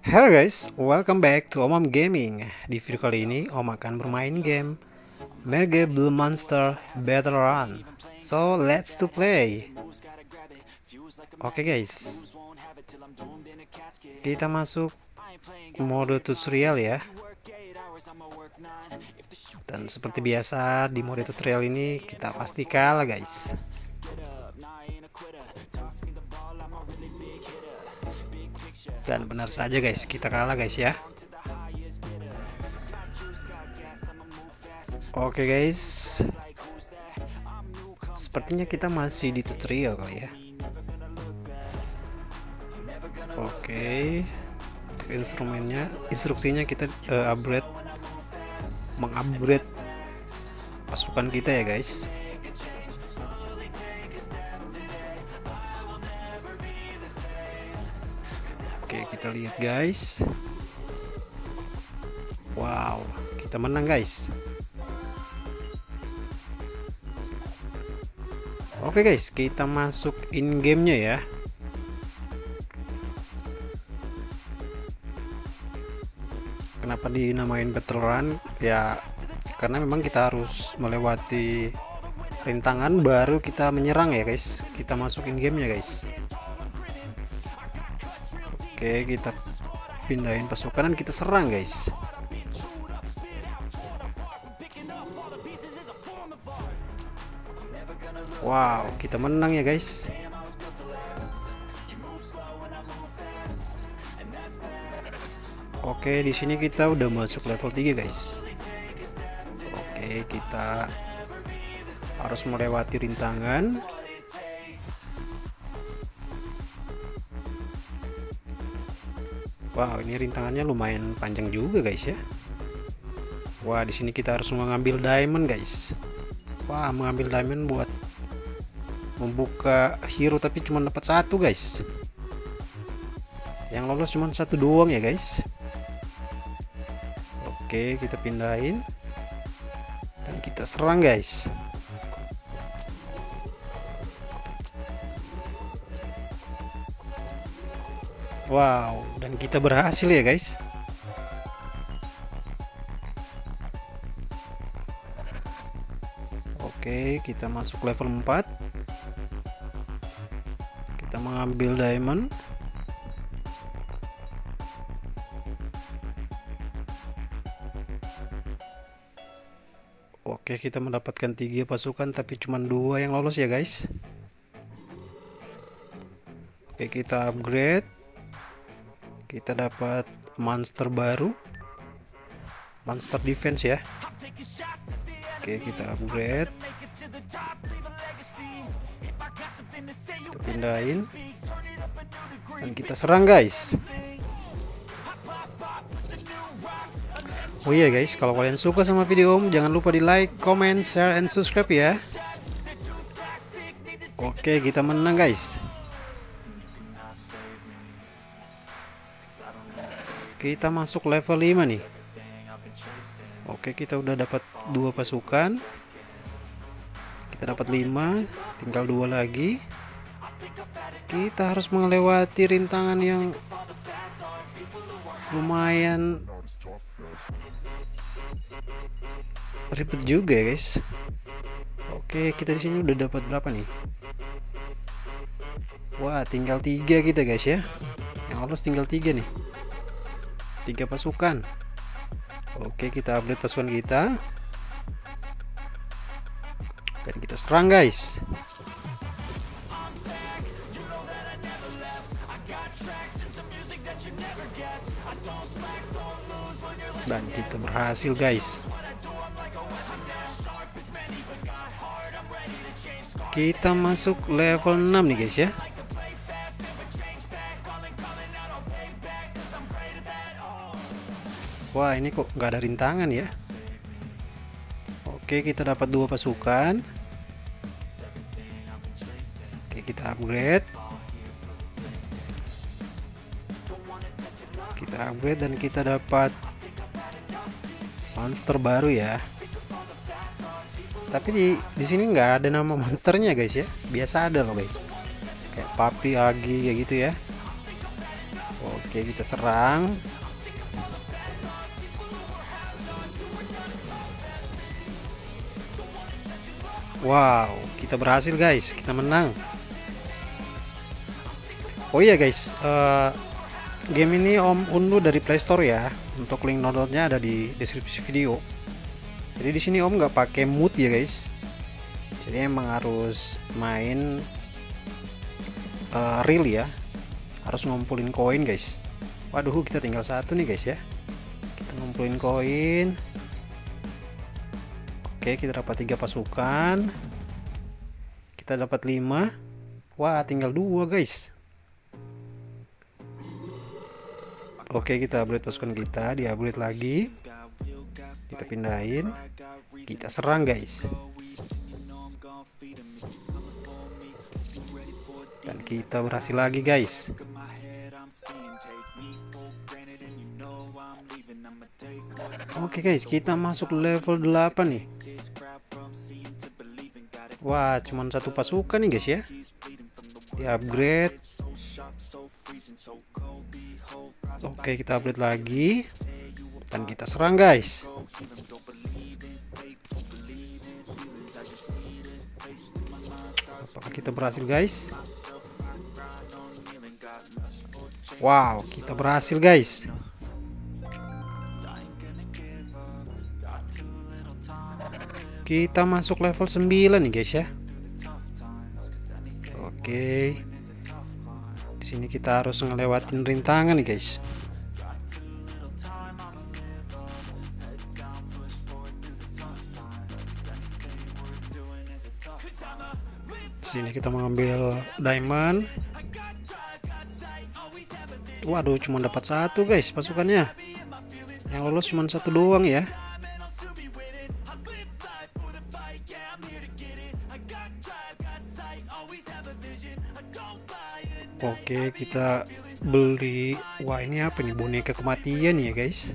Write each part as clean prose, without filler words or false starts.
Hello guys, welcome back to Omam Gaming. Di video kali ini Om akan bermain game Merge Blue Monster Battle Run. So let's to play. Oke guys, kita masuk mode tutorial ya. Dan seperti biasa di mode tutorial ini kita pasti kalah guys. Dan benar saja guys, kita kalah guys ya. Oke guys, sepertinya kita masih di tutorial kali ya. Oke, instruksinya kita mengupgrade pasukan kita ya guys. Oke, kita lihat guys. Wow, kita menang guys. Oke guys, kita masuk in gamenya ya. Kenapa dinamain Battle Run? Ya, karena memang kita harus melewati rintangan baru kita menyerang ya guys. Kita masuk in gamenya guys. Oke, kita pindahin pasukan dan kita serang guys. Wow, kita menang ya guys. Oke, di sini kita udah masuk level 3 guys. Oke, kita harus melewati rintangan. Wow, ini rintangannya lumayan panjang juga guys ya. Wah, di sini kita harus mengambil diamond guys. Wah, mengambil diamond buat membuka hero, tapi cuma dapat satu guys. Yang lolos cuma satu doang ya guys. Oke, kita pindahin dan kita serang guys. Wow, dan kita berhasil ya guys. Oke, kita masuk level 4. Kita mengambil diamond. Oke, kita mendapatkan 3 pasukan tapi cuma 2 yang lolos ya guys. Oke, kita upgrade. Kita dapat monster baru, monster defense ya. Oke, kita upgrade. Kita pindahin dan kita serang guys. Oh iya guys, kalau kalian suka sama video Om, jangan lupa di like, comment, share, and subscribe ya. Oke, kita menang guys. Kita masuk level 5 nih. Oke, kita udah dapat 2 pasukan. Kita dapat 5, tinggal 2 lagi. Kita harus melewati rintangan yang lumayan ribet juga ya guys. Oke, kita di sini udah dapat berapa nih? Wah, tinggal 3 kita guys ya. Yang lolos tinggal 3 nih. 3 pasukan. Oke, kita update pasukan kita dan kita serang guys. Dan kita berhasil guys. Kita masuk level 6 nih guys ya. Wah, ini kok nggak ada rintangan ya. Oke, kita dapat 2 pasukan. Oke, kita upgrade. Kita upgrade dan kita dapat monster baru ya. Tapi di sini nggak ada nama monsternya guys ya. Biasa ada loh guys. Kayak Papi, Agi kayak gitu ya. Oke, kita serang. Wow, kita berhasil guys, kita menang. Oh iya guys, game ini Om unduh dari Play Store ya. Untuk link downloadnya ada di deskripsi video. Jadi di sini Om nggak pakai mood ya guys. Jadi emang harus main real ya. Harus ngumpulin koin guys. Waduh, kita tinggal satu nih guys ya. Kita ngumpulin koin. Oke, kita dapat 3 pasukan. Kita dapat 5. Wah, tinggal 2 guys. Oke, kita upgrade pasukan kita, di upgrade lagi. Kita pindahin. Kita serang guys. Dan kita berhasil lagi guys. Oke guys, kita masuk level 8 nih. Wah, cuman 1 pasukan nih guys ya. Di upgrade. Oke, kita upgrade lagi. Dan kita serang guys. Apakah kita berhasil guys? Wow, kita berhasil guys. Kita masuk level 9 nih guys ya. Oke. Di sini kita harus ngelewatin rintangan nih guys. Di sini kita mengambil diamond. Waduh, cuma dapat 1 guys pasukannya. Yang lolos cuma 1 doang ya. Oke, kita beli. Wah, ini apa nih? Boneka kematian ya guys.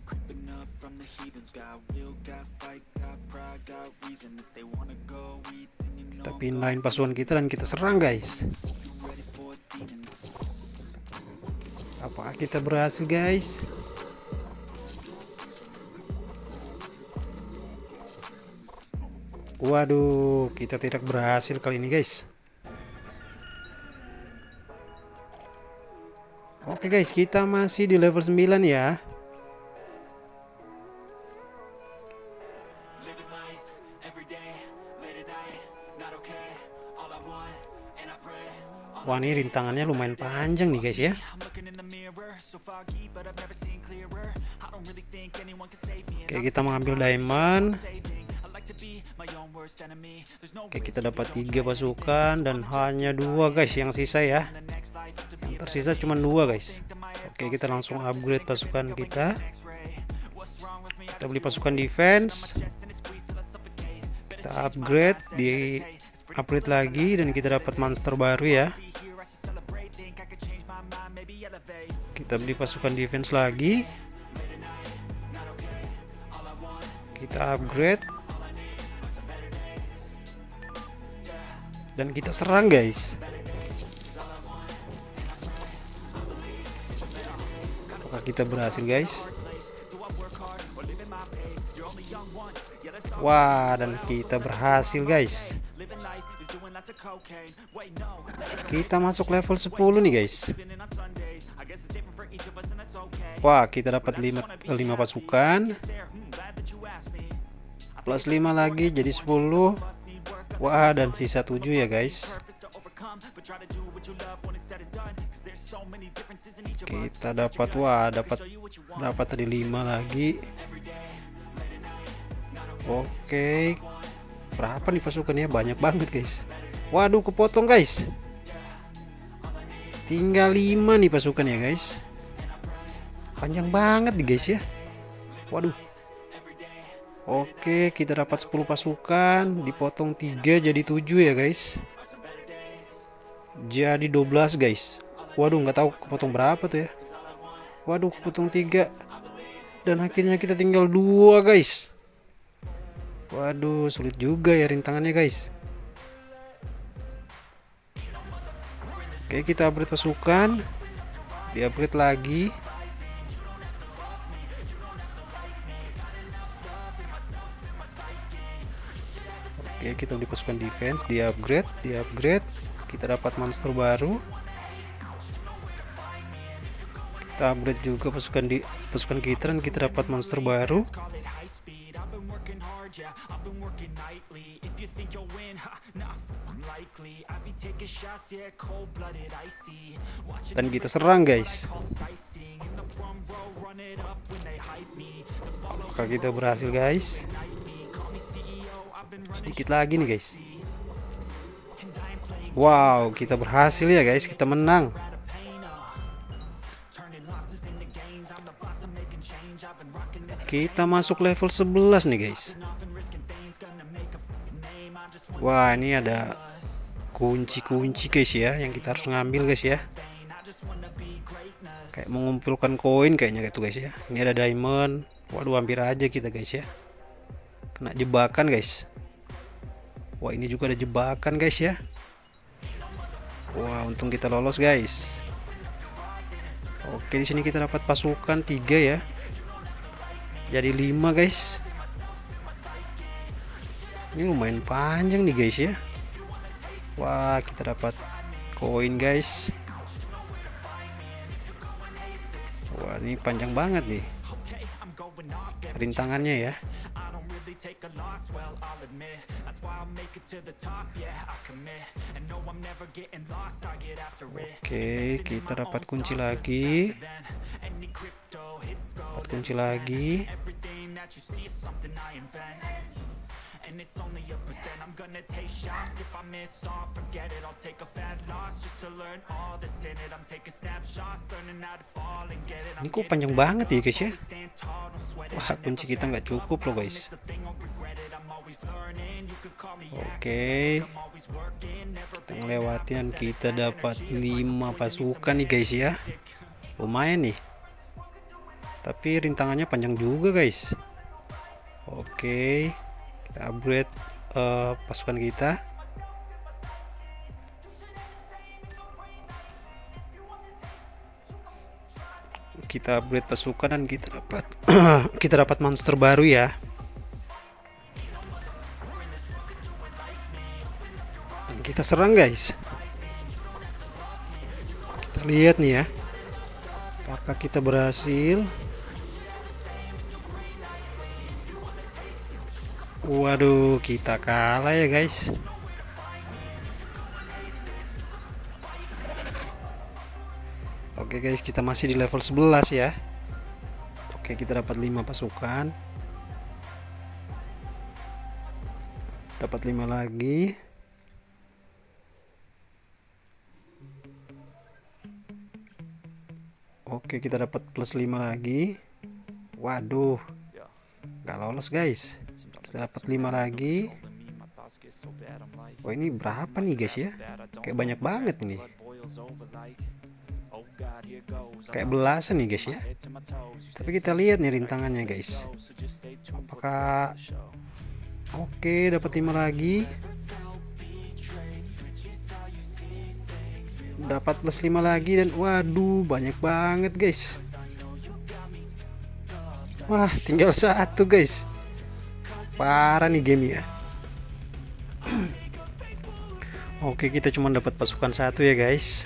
Kita pindahin pasukan kita dan kita serang guys. Apakah kita berhasil guys? Waduh, kita tidak berhasil kali ini guys. Oke guys, kita masih di level 9 ya. Wah, ini rintangannya lumayan panjang nih guys ya. Oke, kita mengambil diamond. Oke, kita dapat 3 pasukan dan hanya 2 guys yang sisa ya. Yang tersisa cuma 2 guys. Oke, kita langsung upgrade pasukan kita. Kita beli pasukan defense. Kita upgrade, di upgrade lagi dan kita dapat monster baru ya. Kita beli pasukan defense lagi. Kita upgrade. Dan kita serang guys. Apakah kita berhasil guys? Wah, dan kita berhasil guys. Kita masuk level 10 nih guys. Wah, kita dapat 5 pasukan. Plus 5 lagi jadi 10. Wah, dan sisa 7 ya guys. Kita dapat, wah, dapat berapa tadi? 5 lagi. Oke, berapa nih pasukannya? Banyak banget guys. Waduh, kepotong guys. Tinggal 5 nih pasukan ya guys. Panjang banget nih guys ya. Waduh. Oke, kita dapat 10 pasukan, dipotong 3 jadi 7 ya guys. Jadi 12 guys. Waduh, nggak tahu kepotong berapa tuh ya. Waduh, kepotong 3. Dan akhirnya kita tinggal 2 guys. Waduh, sulit juga ya rintangannya guys. Oke, kita upgrade pasukan. di upgrade lagi. Oke, kita beli pasukan defense, di upgrade, kita dapat monster baru. Kita upgrade juga pasukan kita dan kita dapat monster baru. Dan kita serang, guys. Apakah kita berhasil, guys? Sedikit lagi nih, guys. Wow, kita berhasil ya, guys. Kita menang. Kita masuk level 11 nih, guys. Wah, ini ada kunci-kunci, guys ya, yang kita harus ngambil, guys ya. Kayak mengumpulkan koin kayaknya gitu, guys ya. Ini ada diamond. Waduh, hampir aja kita, guys ya. Kena jebakan, guys. Wah, ini juga ada jebakan, guys ya. Wah, untung kita lolos, guys. Oke, di sini kita dapat pasukan 3 ya. Jadi 5, guys. Ini lumayan panjang nih, guys ya. Wah, kita dapat koin, guys. Wah, ini panjang banget nih rintangannya ya. Oke, kita dapat kunci lagi. Ini kok panjang banget ya, guys ya. Wah, kunci kita nggak cukup loh, guys. Oke, kita ngelewatin dan kita dapat 5 pasukan nih, guys ya. Lumayan nih, tapi rintangannya panjang juga, guys. Oke, kita upgrade pasukan kita. Kita upgrade pasukan dan kita dapat kita dapat monster baru ya. Dan kita serang, guys. Kita lihat nih ya, apakah kita berhasil. Waduh, kita kalah ya, guys. Oke, guys, kita masih di level 11 ya. Oke, kita dapat 5 pasukan. Dapat 5 lagi. Oke, kita dapat plus 5 lagi. Waduh, nggak lolos, guys. Kita dapat 5 lagi. Oh, ini berapa nih, guys ya? Kayak banyak banget nih. Kayak belasan nih, guys ya. Tapi kita lihat nih rintangannya, guys. Apakah oke, dapat 5 lagi. Dapat plus 5 lagi dan waduh, banyak banget, guys. Wah, tinggal 1, guys. Parah nih game ya. Oke, kita cuma dapat pasukan 1 ya, guys.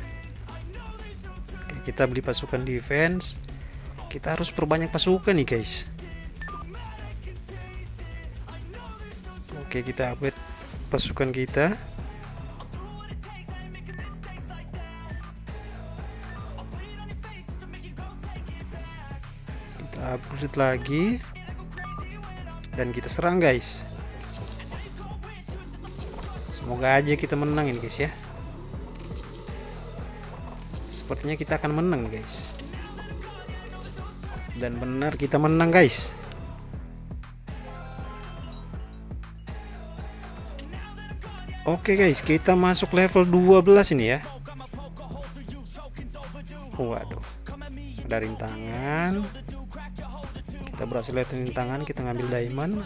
Kita beli pasukan defense. Kita harus perbanyak pasukan nih, guys. Oke, kita upgrade pasukan kita. Kita upgrade lagi dan kita serang, guys. Semoga aja kita menang ini, guys ya. Sepertinya kita akan menang, guys. Dan benar kita menang, guys. Oke, guys, kita masuk level 12 ini ya. Waduh, ada rintangan. Kita berhasil lihat rintangan, kita ngambil diamond.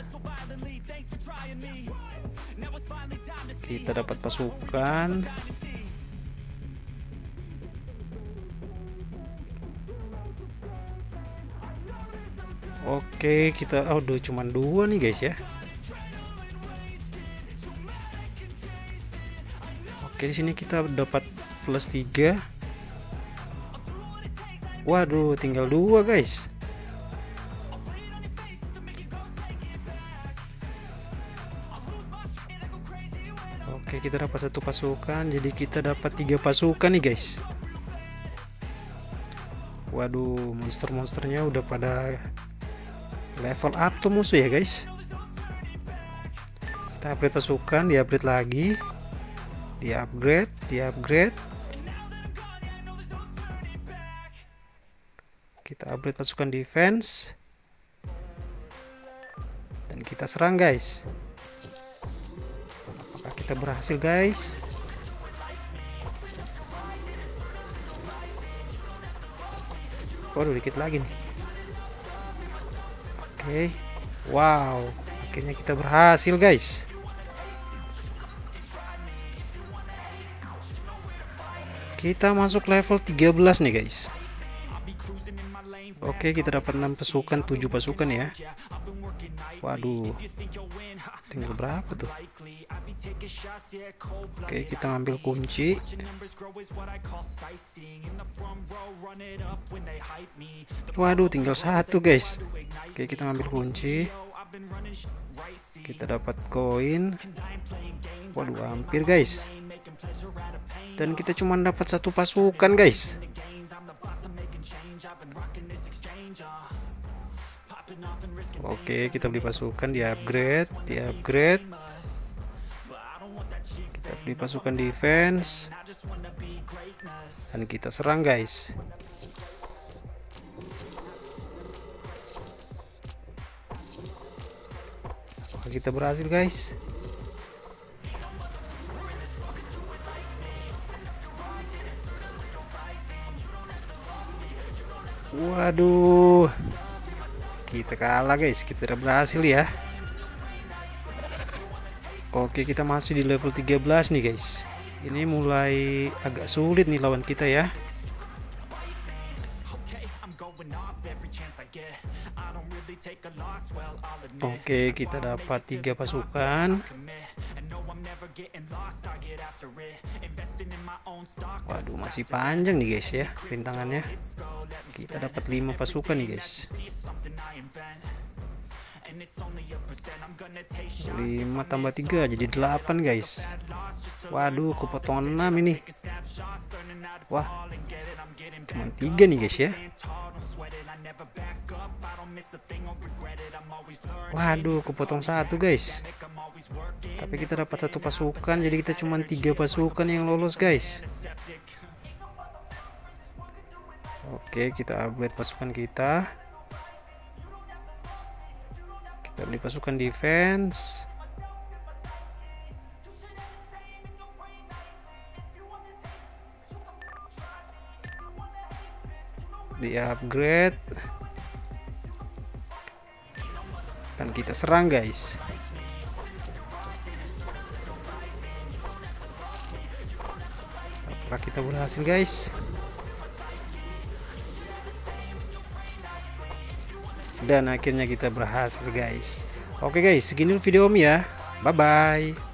Kita dapat pasukan. Oke, kita cuman 2 nih guys ya. Oke, di sini kita dapat plus 3. Waduh, tinggal 2 guys. Oke, kita dapat 1 pasukan, jadi kita dapat 3 pasukan nih guys. Waduh, monster-monsternya udah pada level up tuh musuh ya guys. Kita upgrade pasukan, di upgrade lagi, di upgrade. Kita upgrade pasukan defense dan kita serang guys. Apakah kita berhasil guys? Waduh, dikit lagi nih. Oke, wow, akhirnya kita berhasil guys. Kita masuk level 13 nih guys. Oke, kita dapat 6 pasukan, 7 pasukan ya. Waduh, tinggal berapa tuh? Oke, kita ngambil kunci. Waduh, tinggal 1 guys. Oke, kita ngambil kunci. Kita dapat koin. Waduh, hampir guys. Dan kita cuma dapat 1 pasukan guys. Oke, kita beli pasukan, di upgrade. Kita beli pasukan defense dan kita serang guys. Kita berhasil guys. Waduh, kita kalah guys, kita udah berhasil ya. Oke, kita masih di level 13 nih guys. Ini mulai agak sulit nih lawan kita ya. Oke, kita dapat 3 pasukan. Waduh, masih panjang nih guys ya rintangannya. Kita dapat 5 pasukan nih guys. 5 tambah 3 jadi 8 guys. Waduh, kepotong 6 ini. Wah, cuma 3 nih guys ya. Waduh, kepotong 1 guys. Tapi kita dapat 1 pasukan, jadi kita cuma 3 pasukan yang lolos guys. Oke, kita upgrade pasukan kita. Kita beli pasukan defense. Di upgrade. Dan kita serang guys. Apakah kita berhasil guys? Dan akhirnya kita berhasil guys. Oke guys, segini video Om ya. Bye bye.